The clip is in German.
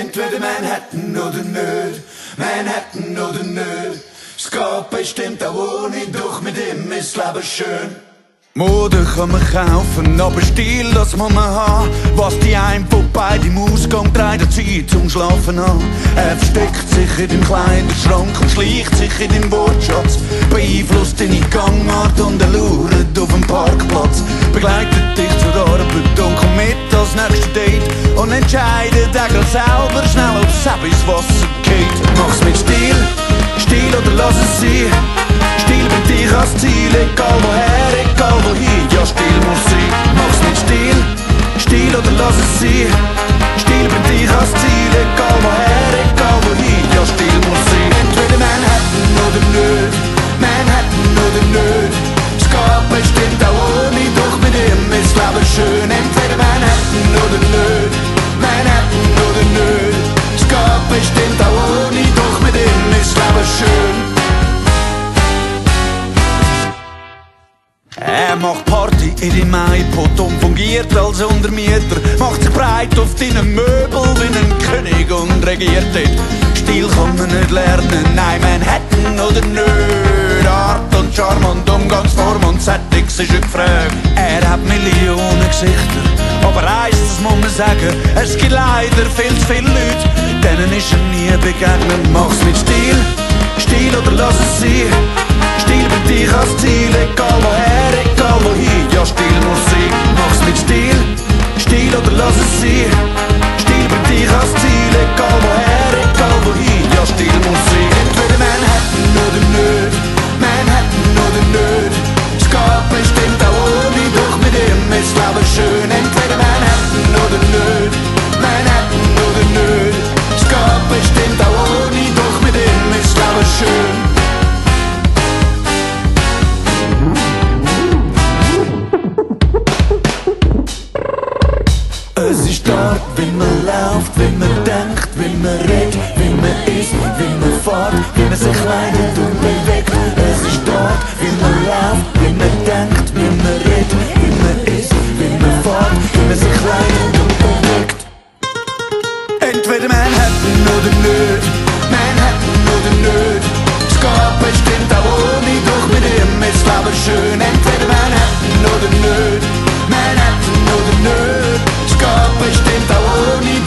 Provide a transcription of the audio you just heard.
Entweder Manhattan oder nicht, Manhattan oder nicht. Es geht bestimmt auch ohne, doch mit ihm ist das Leben schön. Mode kann man kaufen, aber Stil, das muss man haben. Was die einen von beidem Ausgang treibt, der Zeit zum Schlafen an. Er versteckt sich in deinem Kleiderschrank und schleicht sich in deinen Wortschatz. Beeinflusst deine Gangart und er lauert auf dem Parkplatz. Begleitet dich zur Arbeit und kommt mit als nächstes Date. Und entscheidet eigentlich selber schnell, ob es ins Wasser geht. Mach's mit Stil, Stil oder lass es sein. Stil bringt dich als Ziel, egal woher, egal wohin. Ja, Stil muss sein. Mach's mit Stil, Stil oder lass es sein. Stil bringt dich als Ziel, egal woher, egal wohin. Ja, Stil muss sein. Entweder Manhattan oder nicht, Manhattan oder nicht. Es geht bestimmt auch ohne, doch mit ihm ist das Leben schön. Entweder Manhattan oder nicht, Manhattan oder nicht. Es geht bestimmt auch ohne, doch mit ihm ist das Leben schön. Er macht Party in deinem iPod und fungiert als Untermieter. Macht sich breit auf deinen Möbel wie ein König und regiert dort. Stil kann man nicht lernen, nein, Manhattan oder nicht. Art und Charme und Umgangsform und Settings ist gefragt. Er hat Millionen Gesichter, aber eins, das muss man sagen, es gibt leider viel zu viele Leute, denen ist er nie begegnet. Mach's mit Stil, Stil oder lass es sein. Stil bringt dich als Ziel, egal woher, egal wohin. Ja, Stil muss sein. Mach's mit Stil, Stil oder lass es sein. Stil bringt dich als Ziel, egal woher, egal wohin. Ja, Stil muss sein. Entweder Manhattan oder nicht, Manhattan oder nicht. Es geht bestimmt auch ohne, doch mit ihm ist das Leben schön. Entweder Manhattan oder nicht, Manhattan oder nicht. Es geht bestimmt auch ohne, doch mit ihm ist das Leben schön. Es ist dort, wie man läuft, wie man denkt, wie man redet, wie man isst, wie man fährt, wie man sich kleidet und bewegt. Es ist dort, wie man läuft, wie man denkt, wie man redet, wie man isst, wie man fährt, wie man sich kleidet und bewegt. Entweder Manhattan oder nicht, Manhattan oder nicht. Es geht bestimmt auch ohne, doch mit ihm ist das Leben schön. Entweder Manhattan oder nicht, Manhattan oder nicht. Es geht bestimmt auch ohne,